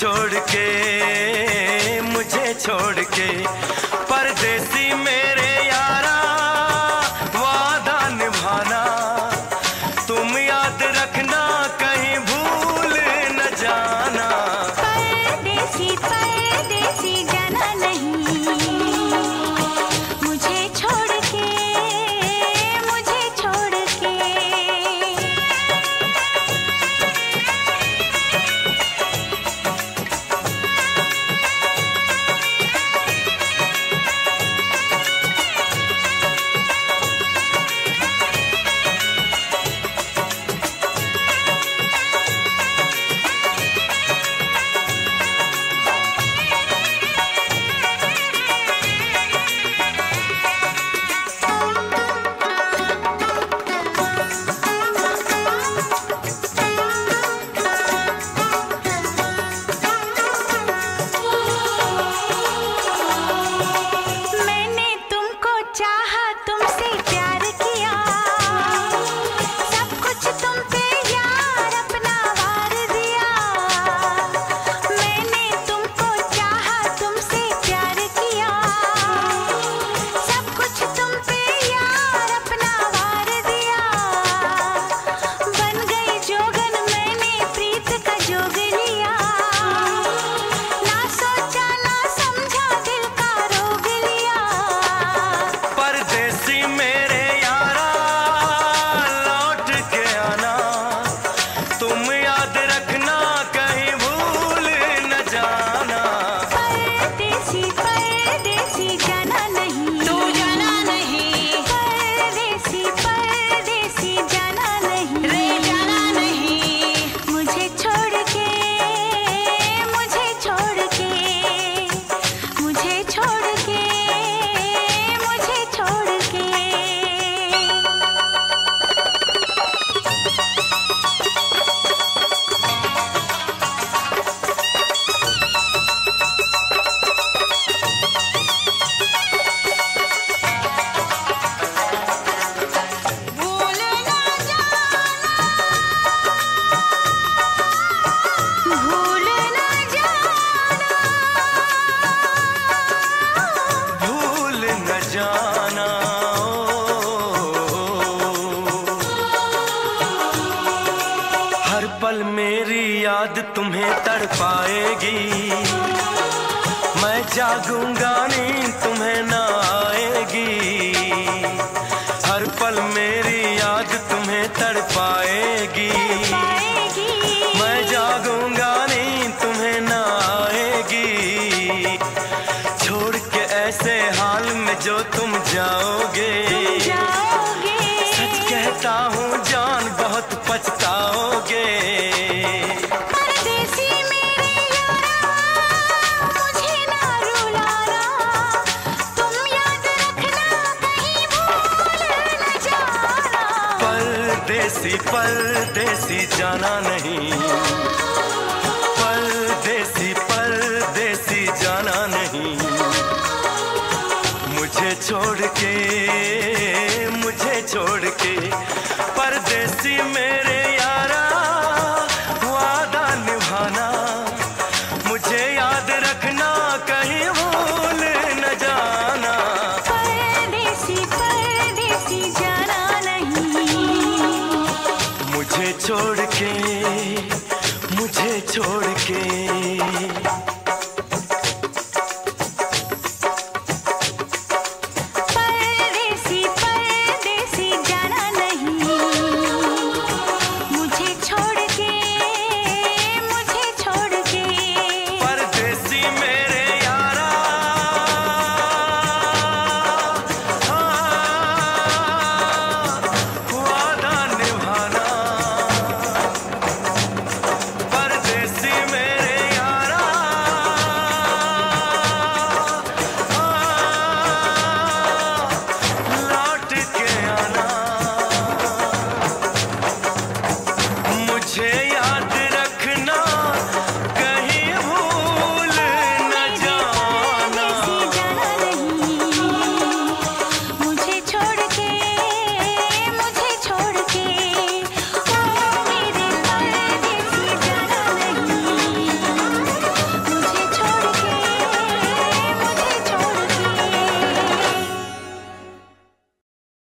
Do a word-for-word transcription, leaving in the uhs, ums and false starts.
छोड़ के, मुझे छोड़ के। परदेसी मेरे यारा वादा निभाना, तुम याद रखना कहीं भूल न जाना। परदेसी परदेसी जाना नहीं, मुझे छोड़ के, मुझे छोड़ के। हर पल मेरी याद तुम्हें तड़पाएगी, मैं जागूंगा नींद तुम्हें ना आएगी। हर पल मेरी याद तुम्हें तड़पाएगी, मैं जागूंगा नींद तुम्हें ना आएगी। छोड़ के ऐसे हाल में जो तुम जाओगे, सच कहता हूँ जान बहुत पछताओगे। परदेसी मेरे यारा मुझे ना रुलाना, तुम याद रखना कहीं भूल न जाना। परदेसी परदेसी जाना नहीं, परदेसी परदेसी जाना नहीं। मुझे छोड़ के, मुझे छोड़ के। परदेसी मेरे यारा वादा निभाना, मुझे याद रखना कहीं भूल न जाना। परदेसी परदेसी जाना नहीं, मुझे छोड़ के, मुझे छोड़